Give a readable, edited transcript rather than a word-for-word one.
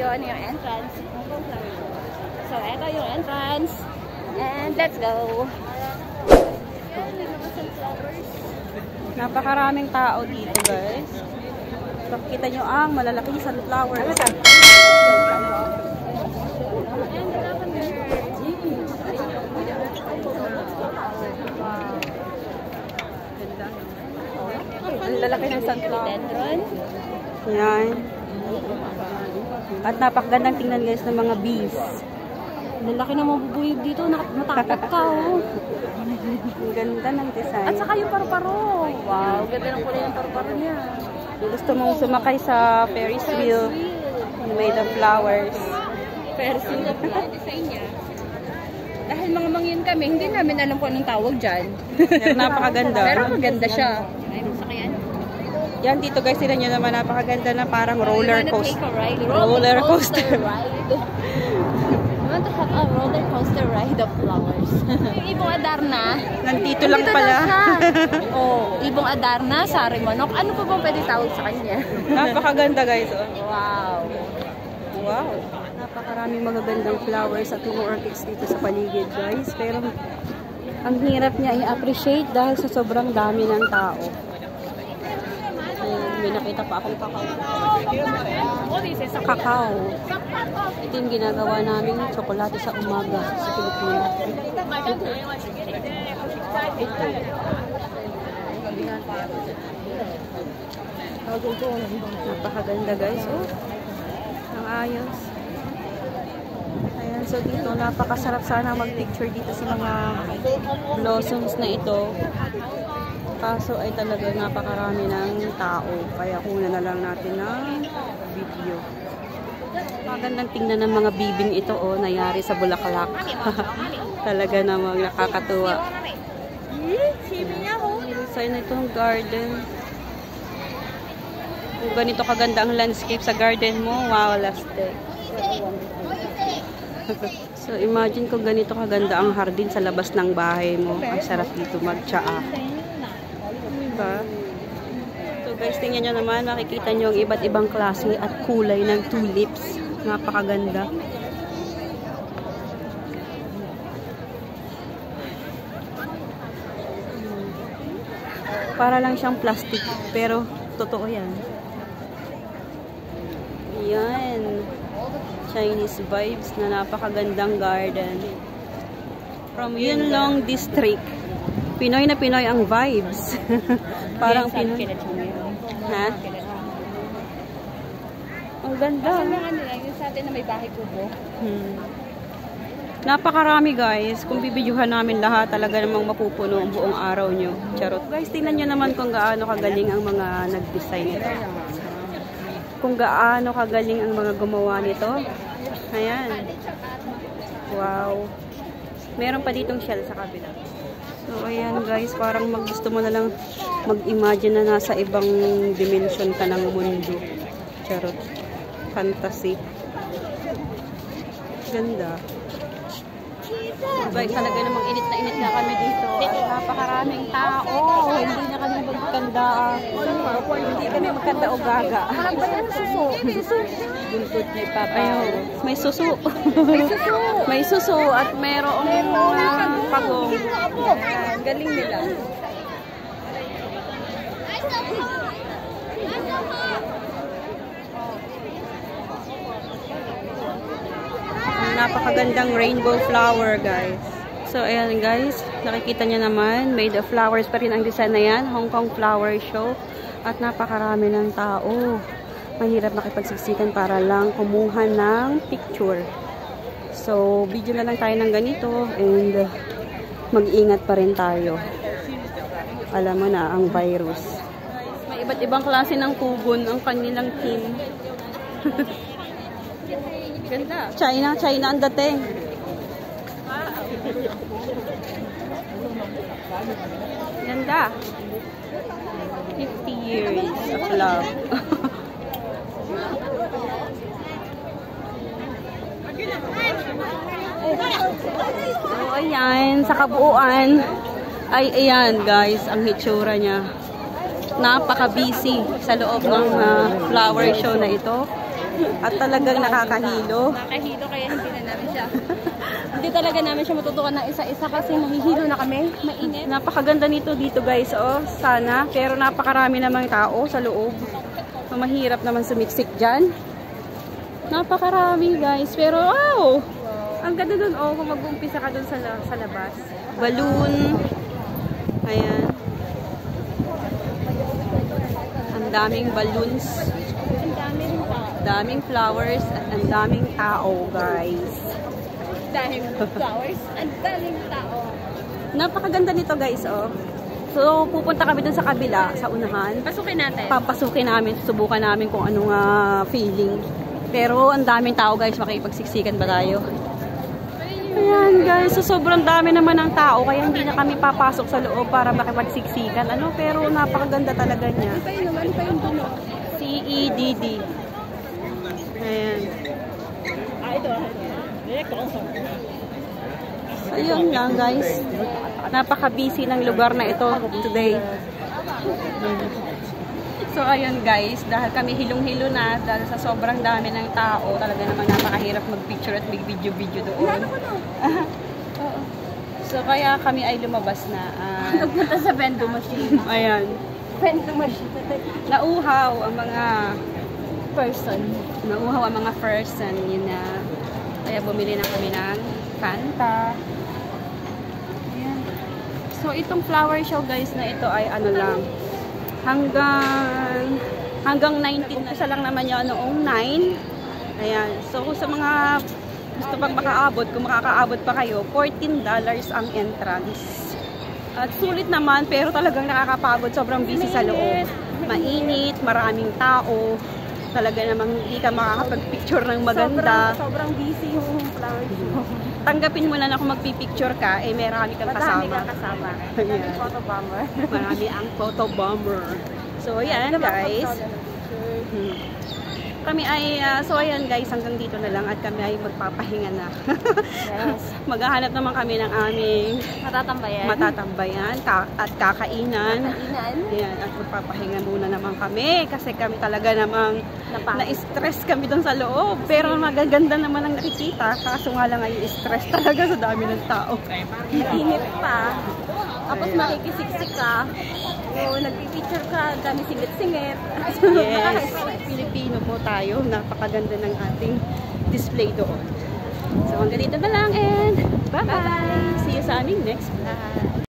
ano yung entrance. So, ito yung entrance. And let's go. Napakaraming tao dito, guys. Pakita nyo ang malalaking sunflowers. Ang lalaki ng sunflower. Yan. At napakagandang tingnan, guys, ng mga bees. Lalaki na mabubuyog dito. Matakot ka, oh. Ang ganda ng design. At saka yung paru-paro. Wow, ganda ng kulay ng paru-paro niya. Gusto mong sumakay sa Ferris wheel made of flowers. Ferris wheel of flower design niya. Dahil mga mangyan kami, hindi namin alam kung anong tawag dyan. Pero napakaganda. Pero maganda siya. Ay, masakyan. Yan dito, guys, sila nyo naman napakaganda na parang roller coaster. Roller coaster ride. I want to have a roller coaster ride of flowers. Yung Ibong Adarna. Nandito lang pala. Oh, Ibong Adarna, Sari Manok. Ano pa bang pwede tawag sa kanya? Napakaganda, guys. Oh. Wow. Wow. Napakaraming magagandang flowers at mga orchids dito sa paligid, guys. Pero ang hirap niya i-appreciate dahil sa sobrang dami ng tao. May nakita pa akong kakao. Kakao. Ito yung ginagawa namin tsokolate sa umaga sa Pilipinas. Napakaganda, guys. Oh, ang ayos. Ayan, so dito napakasarap sana mag-picture dito sa mga blossoms na ito. Kaso ay talaga napakarami ng tao. Kaya kuna na lang natin ng video. Magandang tingnan ng mga bibing ito, oh, nangyari sa Bulaklak. Talaga namang nakakatuwa. Design itong garden. Kung ganito kaganda ang landscape sa garden mo, wow, last day. So imagine kung ganito kaganda ang hardin sa labas ng bahay mo. Ang sarap dito magtsaa. So guys, tingnan nyo naman, makikita nyo ang iba't ibang klase at kulay ng tulips. Napakaganda. Para lang siyang plastic, pero totoo yan. Yan. Chinese vibes na napakagandang garden. From Yunlong District. Pinoy na Pinoy ang vibes. Parang Pinoy. Ha? Ang ganda. Yung sa atin na may bahay kubo. Napakarami, guys. Kung bibidyohan namin lahat, talaga namang mapupuno ang buong araw nyo. Charot. Guys, tingnan nyo naman kung gaano kagaling ang mga nag-design nito. Kung gaano kagaling ang mga gumawa nito. Ayan. Wow. Meron pa ditong shell sa kabila. So, ayan, guys. Parang gusto mo na lang mag-imagine na nasa ibang dimension ka ng mundo. Charot. Fantasy. Ganda. Guys, talaga namang init na kami dito. At napakaraming tao. Hindi na kami magkanda. Hindi kami magkanda o gaga. Buntot niya ipapayaw. May susu. May susu at merong pagong. Galing nila. Napakagandang rainbow flower, guys. So, ayan, guys. Nakikita niyo naman, made of flowers pa rin ang design na yan. Hong Kong Flower Show. At napakarami ng tao. Mahirap makipagsiksikan para lang kumuha ng picture. So, video na lang tayo ng ganito. And, mag-ingat pa rin tayo. Alam mo na, ang virus. May iba't ibang klase ng kubon ang kanilang team. Ganda. China ang dating. Ganda. 50 years of love. So, ayan, sa kabuuan, ay ayan, guys, ang hitsura niya. Napaka-busy sa loob ng flower show na ito. At talagang nakakahilo. Nakahilo kaya hindi na namin siya. Hindi talaga namin siya matutukan ng isa-isa kasi nahihilo na kami. Mainit. Napakaganda nito dito guys, oh. Sana. Pero napakarami namang tao sa loob. So, mahirap naman sumiksik dyan. Napakarami guys. Pero wow! Ang ganda dun, oh. Kung mag-umpisa ka dun sa labas. Balloon. Ayan. Ang daming balloons. Ang dami rin pa. Daming flowers at ang daming tao guys. Daming flowers. Ang daming tao. Napakaganda nito guys, oh. So, pupunta kami dun sa kabila, sa unahan. Pasukin natin. Papasukin namin, susubukan namin kung anong feeling. Pero ang daming tao guys, makipagsiksikan ba tayo? Ayan guys, so sobrang dami naman ng tao, kaya hindi na kami papasok sa loob para makipagsiksikan. Ano, pero napakaganda talaga niya. Ano pa yun naman? Ano pa yung dulo? CEDD. Ayan. Ito. Ayun lang guys. Napaka-busy ng lugar na ito today. So ayun guys, dahil kami hilong-hilo na, dahil sa sobrang dami ng tao, talaga naman napakahirap mag-picture at mag-video-video doon. So kaya kami ay lumabas na. Nagpunta sa vending machine. Ayan. Vending machine. Nauhaw ang mga Person. Nauhaw ang mga person. Yun na. Kaya bumili na kami ng Fanta. Ayan. So itong flower show guys na ito ay ano lang. Hanggang 19 isa lang naman yun noong 9. Ayan. So sa mga gusto pang makaabot, kung makakaabot pa kayo, $14 ang entrance. At sulit naman, pero talagang nakakapagod. Sobrang busy sa loob. Mainit, maraming tao. Talaga namang hindi ka makakapag-picture ng maganda. Sobrang busy yung flower show. Tanggapin mo na kung magpipicture ka, eh marami kang kasama. Marami kang kasama. Ayan. Photo bomber. Marami ang photo bomber. So, ayan guys. Kami ay, so ayan guys, hanggang dito na lang at kami ay magpapahinga na. Yes. Maghahanap naman kami ng aming matatambayan at kakainan. Ayan, at magpapahinga muna naman kami kasi kami talaga namang na-stress kami doon sa loob. Pero magaganda naman ang nakikita, kaso nga lang ay stress talaga sa dami ng tao. Init pa. Tapos makikisiksik ka. O nagpipicture ka, dami singit-singit. Yes. Pilipino po tayo. Napakaganda ng ating display doon. So hanggang dito na lang and bye-bye! See you sa aming next vlog.